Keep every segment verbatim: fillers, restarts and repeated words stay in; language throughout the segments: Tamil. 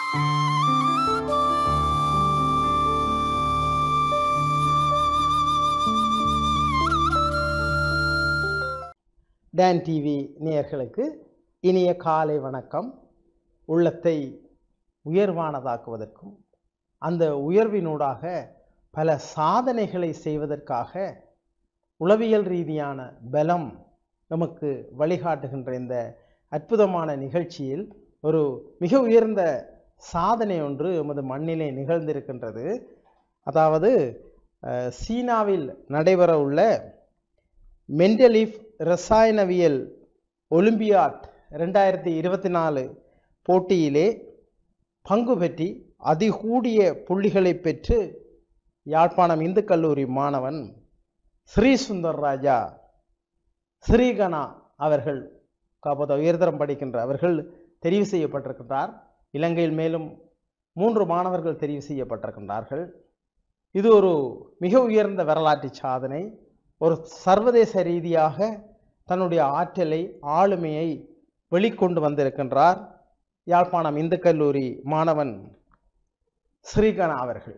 டான் டிவி நேயர்களுக்கு இனிய காலை வணக்கம். உள்ளத்தை உயர்வானதாக்குவதற்கும் அந்த உயர்வினூடாக பல சாதனைகளை செய்வதற்காக உளவியல் ரீதியான பலம் நமக்கு வழிகாட்டுகின்ற இந்த அற்புதமான நிகழ்ச்சியில் ஒரு மிக உயர்ந்த சாதனை ஒன்று எமது மண்ணிலே நிகழ்ந்திருக்கின்றது. அதாவது சீனாவில் நடைபெற உள்ள மெண்டலீஃப் இரசாயனவியல் ஒலிம்பியாட் ரெண்டாயிரத்தி இருபத்தி நாலு போட்டியிலே பங்கு பெற்றி அதிகூடிய புள்ளிகளை பெற்று யாழ்ப்பாணம் இந்து கல்லூரி மாணவன் ஸ்ரீ சுந்தர் ராஜா ஸ்ரீகணா அவர்கள் காப்பத உயர்தரம் படிக்கின்ற அவர்கள் தெரிவு செய்யப்பட்டிருக்கின்றார். இலங்கையில் மேலும் மூன்று மாணவர்கள் தெரிவு செய்யப்பட்டிருக்கின்றார்கள். இது ஒரு மிக உயர்ந்த வரலாற்று சாதனை. ஒரு சர்வதேச ரீதியாக தன்னுடைய ஆற்றலை ஆளுமையை வெளிக்கொண்டு வந்திருக்கின்றார் யாழ்ப்பாணம் இந்து கல்லூரி மாணவன் ஸ்ரீகணா அவர்கள்.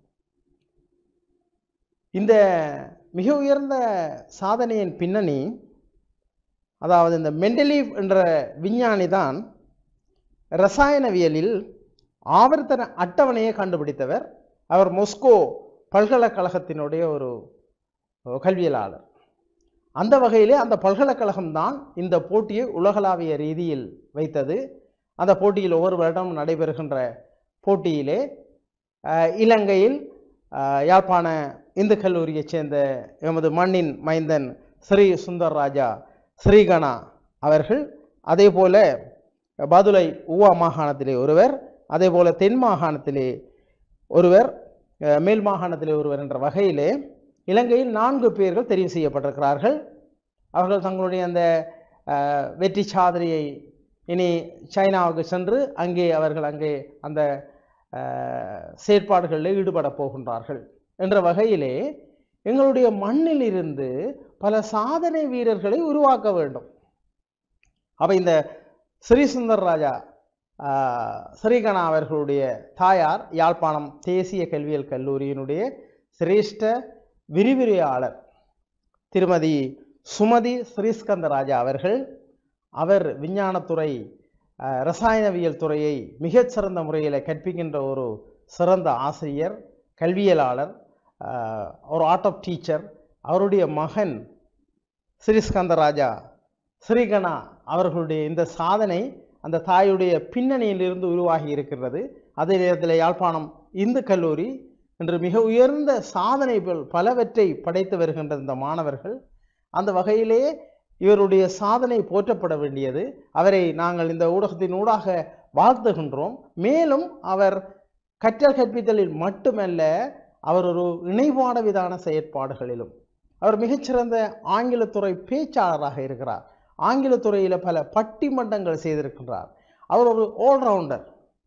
இந்த மிக உயர்ந்த சாதனையின் பின்னணி, அதாவது இந்த மெண்டலீஃப் என்ற விஞ்ஞானி தான் இரசாயனவியலில் ஆவர்த்தன அட்டவணையை கண்டுபிடித்தவர். அவர் மொஸ்கோ பல்கலைக்கழகத்தினுடைய ஒரு கல்வியலாளர். அந்த வகையிலே அந்த பல்கலைக்கழகம் தான் இந்த போட்டியை உலகளாவிய ரீதியில் வைத்தது. அந்த போட்டியில் ஒவ்வொரு வருடம் நடைபெறுகின்ற போட்டியிலே இலங்கையில் யாழ்ப்பாண இந்து கல்லூரியைச் சேர்ந்த எமது மண்ணின் மைந்தன் ஸ்ரீ சுந்தர் ராஜா ஸ்ரீகணா அவர்கள், அதே போல பதுளை ஊவா மாகாணத்திலே ஒருவர், அதே போல தென் மாகாணத்திலே ஒருவர், மேல் மாகாணத்திலே ஒருவர் என்ற வகையிலே இலங்கையில் நான்கு பேர்கள் தெரிவு செய்யப்பட்டிருக்கிறார்கள். அவர்கள் தங்களுடைய அந்த வெற்றி சாதனையை இனி சைனாவுக்கு சென்று அங்கே அவர்கள் அங்கே அந்த செயற்பாடுகளில் ஈடுபட போகின்றார்கள் என்ற வகையிலே எங்களுடைய மண்ணில் இருந்து பல சாதனை வீரர்களை உருவாக்க வேண்டும். அப்ப இந்த ஸ்ரீ சுந்தர் ராஜா ஸ்ரீகணா அவர்களுடைய தாயார் யாழ்ப்பாணம் தேசிய கல்வியியல் கல்லூரியினுடைய சிரேஷ்ட விரிவுரையாளர் திருமதி சுமதி ஸ்ரீஸ்கந்தராஜா அவர்கள். அவர் விஞ்ஞானத்துறை இரசாயனவியல் துறையை மிகச்சிறந்த முறையில் கற்பிக்கின்ற ஒரு சிறந்த ஆசிரியர், கல்வியலாளர், ஒரு ஆர்ட் ஆஃப் டீச்சர். அவருடைய மகன் ஸ்ரீஸ்கந்தராஜா ஸ்ரீகணா அவர்களுடைய இந்த சாதனை அந்த தாயுடைய பின்னணியிலிருந்து உருவாகி இருக்கிறது. அதே நேரத்தில் யாழ்ப்பாணம் இந்து கல்லூரி என்று மிக உயர்ந்த சாதனைகள் பலவற்றை படைத்து வருகின்ற இந்த மாணவர்கள். அந்த வகையிலே இவருடைய சாதனை போற்றப்பட வேண்டியது. அவரை நாங்கள் இந்த ஊடகத்தின் ஊடாக வாழ்த்துகின்றோம். மேலும் அவர் கற்றல் கற்பித்தலில் மட்டுமல்ல, அவர் ஒரு இணைபாட விதான செயற்பாடுகளிலும் அவர் மிகச்சிறந்த ஆங்கிலத்துறை பேச்சாளராக இருக்கிறார். ஆங்கிலத்துறையில் பல பட்டிமன்றங்கள் செய்திருக்கின்றார். அவர் ஒரு ஆல்ரவுண்டர்.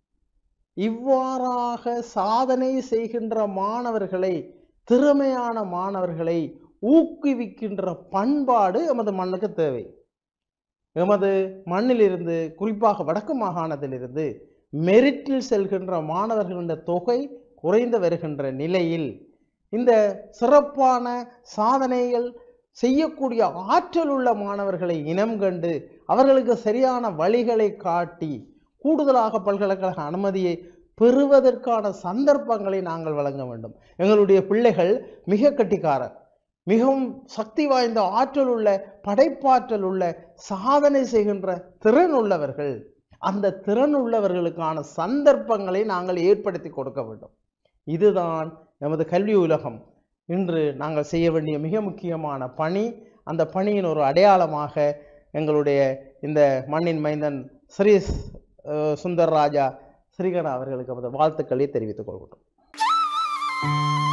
இவ்வாறாக சாதனை செய்கின்ற மாணவர்களை, திறமையான மாணவர்களை ஊக்குவிக்கின்ற பண்பாடு எமது மண்ணுக்கு தேவை. எமது மண்ணிலிருந்து, குறிப்பாக வடக்கு மாகாணத்திலிருந்து மெரிட்டில் செல்கின்ற மாணவர்களின் தொகை குறைந்து வருகின்ற நிலையில் இந்த சிறப்பான சாதனைகள் செய்யக்கூடிய ஆற்றல் உள்ள மாணவர்களை இனம் கண்டு அவர்களுக்கு சரியான வழிகளை காட்டி கூடுதலாக பல்கலைக்கழக அனுமதியை பெறுவதற்கான சந்தர்ப்பங்களை நாங்கள் வழங்க வேண்டும். எங்களுடைய பிள்ளைகள் மிக கட்டிக்காரர், மிகவும் சக்தி வாய்ந்த ஆற்றல் உள்ள, படைப்பாற்றல் உள்ள, சாதனை செய்கின்ற திறன் உள்ளவர்கள். அந்த திறன் உள்ளவர்களுக்கான சந்தர்ப்பங்களை நாங்கள் ஏற்படுத்தி கொடுக்க வேண்டும். இதுதான் நமது கல்வி உலகம் இன்று நாங்கள் செய்ய வேண்டிய மிக முக்கியமான பணி. அந்த பணியின் ஒரு அடையாளமாக எங்களுடைய இந்த மண்ணின் மைந்தன் ஸ்ரீ சுந்தர் ராஜா ஸ்ரீகணா அவர்களுக்கு வாழ்த்துக்களை தெரிவித்துக் கொள்கிறோம்.